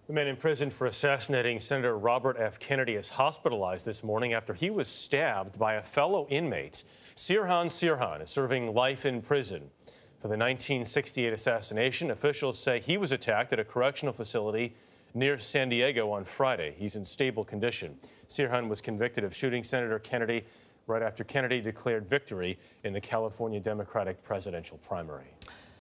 The man in prison for assassinating Senator Robert F. Kennedy is hospitalized this morning after he was stabbed by a fellow inmate. Sirhan Sirhan is serving life in prison. For the 1968 assassination, officials say he was attacked at a correctional facility near San Diego on Friday. He's in stable condition. Sirhan was convicted of shooting Senator Kennedy right after Kennedy declared victory in the California Democratic presidential primary.